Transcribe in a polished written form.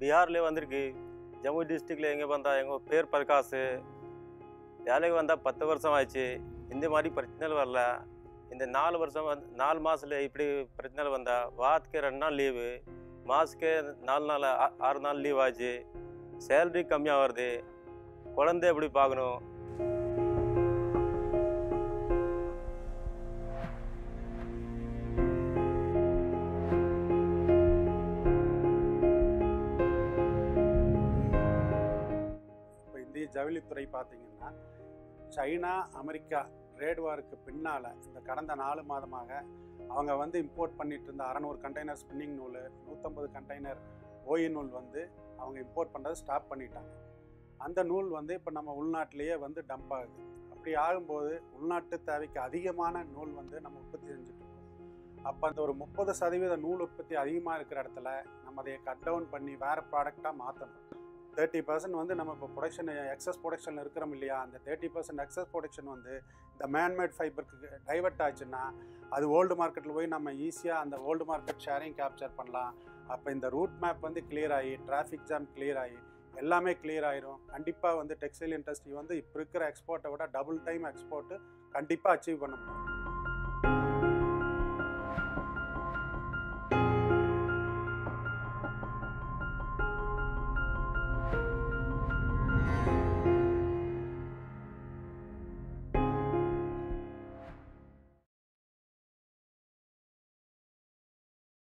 பீகார்லேயே வந்திருக்கு. ஜம்மு டிஸ்ட்ரிக்டில் எங்கே வந்தால் எங்கள் பேர் பிரகாஷ். வேலைக்கு வந்தால் 10 வருஷம் ஆயிடுச்சு. இந்த மாதிரி பிரச்சனைகள் வரல. இந்த 4 வருஷம் 4 மாதத்தில் இப்படி பிரச்சனைகள் வந்தால் வாரத்துக்கு 2 நாள் லீவு, மாதத்துக்கு 4 நாள் 6 நாள் லீவ் ஆச்சு. சேலரி கம்மியாக வருது. குழந்தை எப்படி பார்க்கணும்? இந்திய ஜவுளித்துறை பார்த்தீங்கன்னா சைனா அமெரிக்கா ட்ரேட் வாருக்கு பின்னால் இந்த கடந்த 4 மாதமாக அவங்க வந்து இம்போர்ட் பண்ணிட்டு இருந்த 600 கண்டெய்னர் ஸ்பின்னிங் நூல், 150 கண்டெய்னர் ஓய் நூல் வந்து அவங்க இம்போர்ட் பண்ணுறதை ஸ்டாப் பண்ணிட்டாங்க. அந்த நூல் வந்து இப்போ நம்ம உள்நாட்டிலேயே வந்து டம்ப் ஆகுது. அப்படி ஆகும்போது உள்நாட்டு தேவைக்கு அதிகமான நூல் வந்து நம்ம உற்பத்தி செஞ்சுட்ருக்கோம். அப்போ அந்த ஒரு 30% நூல் உற்பத்தி அதிகமாக இருக்கிற இடத்துல நம்ம அதை கட் டவுன் பண்ணி வேறு ப்ராடக்டாக மாற்றணும். 30% வந்து நம்ம இப்போ ப்ரொடக்ஷன் எக்ஸஸ் ப்ரொடக்ஷனில் இருக்கிறோம் இல்லையா, அந்த 30% எக்ஸஸ் ப்ரொடக்ஷன் வந்து இந்த மேன்மேட் ஃபைபருக்கு டைவெர்ட் ஆச்சுன்னா அது ஓல்டு மார்க்கெட்டில் போய் நம்ம ஈஸியாக அந்த ஓல்டு மார்க்கெட் ஷேரையும் கேப்சர் பண்ணலாம். அப்போ இந்த ரூட் மேப் வந்து கிளியர் ஆகி, டிராஃபிக் ஜாம் கிளியர் ஆகி, எல்லாமே கிளியர் ஆயிரும். கண்டிப்பாக வந்து டெக்ஸ்டைல் இண்டஸ்ட்ரி வந்து இப்போ இருக்கிற எக்ஸ்போர்ட்டை விட டபுள் டைம் எக்ஸ்போர்ட்டு கண்டிப்பாக அச்சீவ் பண்ண முடியும்.